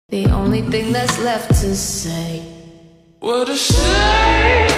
The only thing that's left to say, what a shame.